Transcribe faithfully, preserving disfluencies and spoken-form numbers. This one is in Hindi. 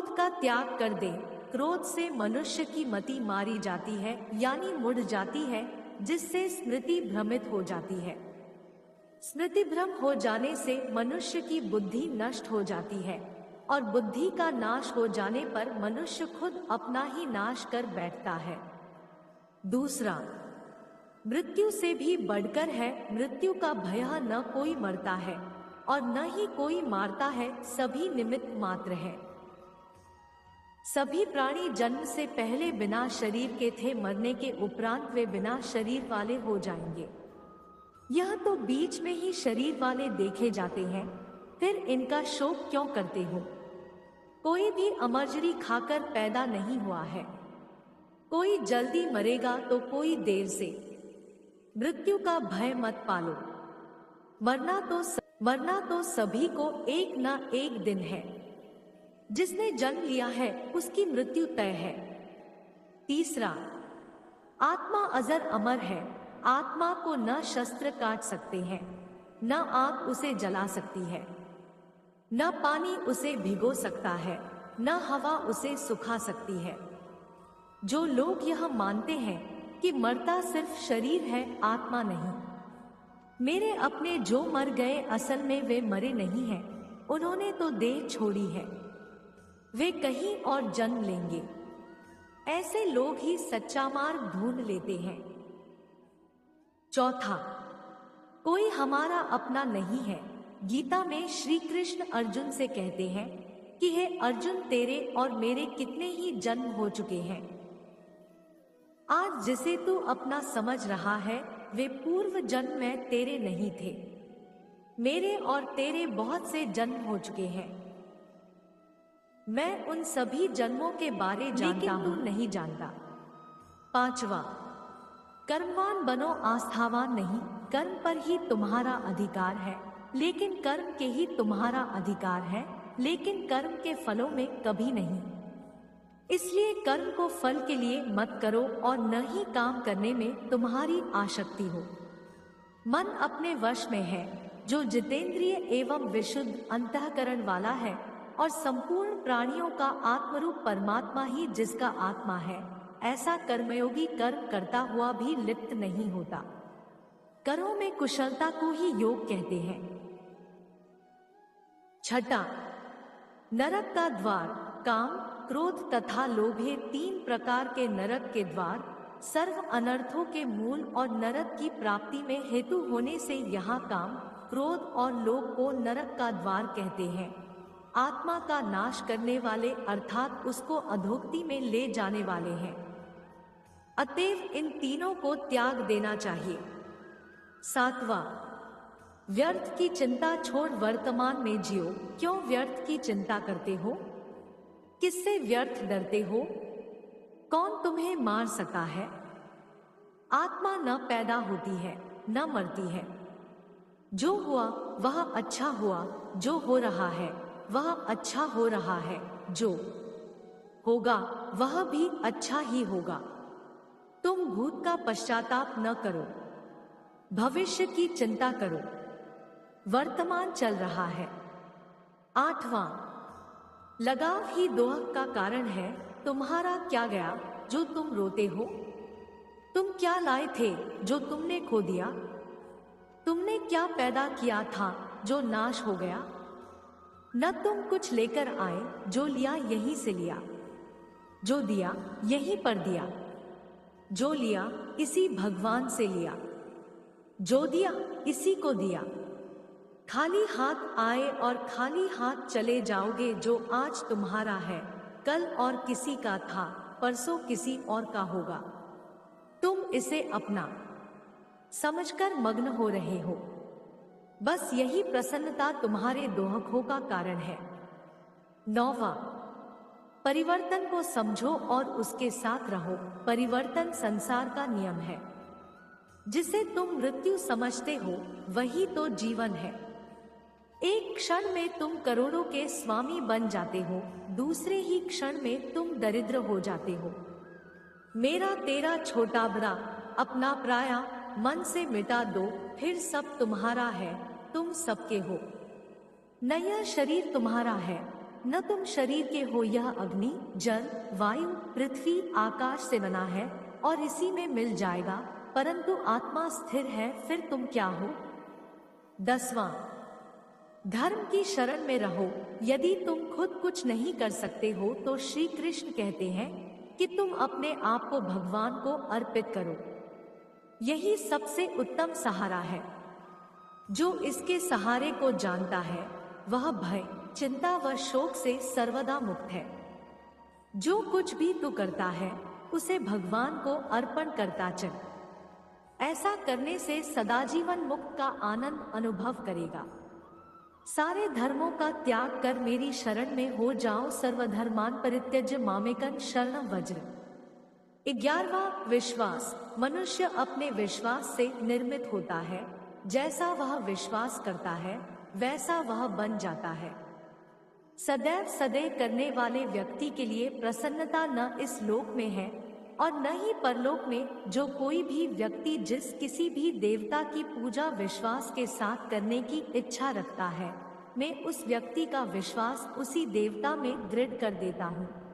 क्रोध का त्याग कर दे। क्रोध से मनुष्य की मति मारी जाती है, यानी मुड़ जाती है, जिससे स्मृति भ्रमित हो जाती है। स्मृति भ्रम हो जाने से मनुष्य की बुद्धि नष्ट हो जाती है, और बुद्धि का नाश हो जाने पर मनुष्य खुद अपना ही नाश कर बैठता है। दूसरा, मृत्यु से भी बढ़कर है। मृत्यु का भय न कोई मरता है और न ही कोई मारता है, सभी निमित्त मात्र है। सभी प्राणी जन्म से पहले बिना शरीर के थे, मरने के उपरांत वे बिना शरीर वाले हो जाएंगे। यह तो बीच में ही शरीर वाले देखे जाते हैं, फिर इनका शोक क्यों करते हो? कोई भी अमरजरी खाकर पैदा नहीं हुआ है। कोई जल्दी मरेगा तो कोई देर से। मृत्यु का भय मत पालो। मरना तो स... मरना तो सभी को एक ना एक दिन है। जिसने जन्म लिया है उसकी मृत्यु तय है। तीसरा, आत्मा अजर अमर है। आत्मा को न शस्त्र काट सकते हैं, न आग उसे जला सकती है, न पानी उसे भिगो सकता है, न हवा उसे सुखा सकती है। जो लोग यह मानते हैं कि मरता सिर्फ शरीर है, आत्मा नहीं, मेरे अपने जो मर गए असल में वे मरे नहीं हैं, उन्होंने तो देह छोड़ी है, वे कहीं और जन्म लेंगे। ऐसे लोग ही सच्चा मार्ग ढूंढ लेते हैं। चौथा, कोई हमारा अपना नहीं है। गीता में श्री कृष्ण अर्जुन से कहते हैं कि हे अर्जुन, तेरे और मेरे कितने ही जन्म हो चुके हैं। आज जिसे तू अपना समझ रहा है वे पूर्व जन्म में तेरे नहीं थे। मेरे और तेरे बहुत से जन्म हो चुके हैं। मैं उन सभी जन्मों के बारे जानता हूं, तू नहीं जानता। पांचवा, कर्मवान बनो आस्थावान नहीं। कर्म पर ही तुम्हारा अधिकार है, लेकिन कर्म के ही तुम्हारा अधिकार है, लेकिन कर्म के फलों में कभी नहीं। इसलिए कर्म को फल के लिए मत करो और न ही काम करने में तुम्हारी आसक्ति हो। मन अपने वश में है, जो जितेंद्रिय एवं विशुद्ध अंतःकरण वाला है, और संपूर्ण प्राणियों का आत्मरूप परमात्मा ही जिसका आत्मा है, ऐसा कर्मयोगी कर्म करता हुआ भी लिप्त नहीं होता। कर्मों में कुशलता को ही योग कहते हैं। छठा, नरक का द्वार। काम, क्रोध तथा लोभे तीन प्रकार के नरक के द्वार, सर्व अनर्थों के मूल और नरक की प्राप्ति में हेतु होने से यहाँ काम, क्रोध और लोभ को नरक का द्वार कहते हैं। आत्मा का नाश करने वाले अर्थात उसको अधोगति में ले जाने वाले हैं। अतएव इन तीनों को त्याग देना चाहिए। सातवां, व्यर्थ की चिंता छोड़ वर्तमान में जियो। क्यों व्यर्थ की चिंता करते हो? किससे व्यर्थ डरते हो? कौन तुम्हें मार सकता है? आत्मा न पैदा होती है न मरती है। जो हुआ वह अच्छा हुआ, जो हो रहा है वह अच्छा हो रहा है, जो होगा वह भी अच्छा ही होगा। तुम भूत का पश्चाताप न करो, भविष्य की चिंता करो। वर्तमान चल रहा है। आठवां, लगाव ही दोह का कारण है। तुम्हारा क्या गया जो तुम रोते हो? तुम क्या लाए थे जो तुमने खो दिया? तुमने क्या पैदा किया था जो नाश हो गया? न तुम कुछ लेकर आए, जो लिया यहीं से लिया, जो दिया यहीं पर दिया, जो लिया इसी भगवान से लिया, जो दिया इसी को दिया। खाली हाथ आए और खाली हाथ चले जाओगे। जो आज तुम्हारा है कल और किसी का था, परसों किसी और का होगा। तुम इसे अपना समझकर मग्न हो रहे हो। बस यही प्रसन्नता तुम्हारे दोहकों का कारण है। नौवां, परिवर्तन को समझो और उसके साथ रहो। परिवर्तन संसार का नियम है। जिसे तुम मृत्यु समझते हो वही तो जीवन है। एक क्षण में तुम करोड़ों के स्वामी बन जाते हो, दूसरे ही क्षण में तुम दरिद्र हो जाते हो। मेरा तेरा छोटा बड़ा अपना पराया मन से मिटा दो, फिर सब तुम्हारा है, तुम सबके हो। नया शरीर तुम्हारा है, न तुम शरीर के हो, यह अग्नि, जल, वायु, पृथ्वी, आकाश से बना है और इसी में मिल जाएगा, परंतु आत्मा स्थिर है, फिर तुम क्या हो? दसवां, धर्म की शरण में रहो। यदि तुम खुद कुछ नहीं कर सकते हो तो श्री कृष्ण कहते हैं कि तुम अपने आप को भगवान को अर्पित करो। यही सबसे उत्तम सहारा है। जो इसके सहारे को जानता है वह भय, चिंता व शोक से सर्वदा मुक्त है। जो कुछ भी तू करता है उसे भगवान को अर्पण करता चल। ऐसा करने से सदाजीवन मुक्त का आनंद अनुभव करेगा। सारे धर्मों का त्याग कर मेरी शरण में हो जाओ। सर्वधर्मान परित्यज्य मामेकं शरणं व्रज। ग्यारहवां, विश्वास। मनुष्य अपने विश्वास से निर्मित होता है। जैसा वह विश्वास करता है वैसा वह बन जाता है। सदैव सदैव करने वाले व्यक्ति के लिए प्रसन्नता न इस लोक में है और न ही परलोक में। जो कोई भी व्यक्ति जिस किसी भी देवता की पूजा विश्वास के साथ करने की इच्छा रखता है, मैं उस व्यक्ति का विश्वास उसी देवता में दृढ़ कर देता हूँ।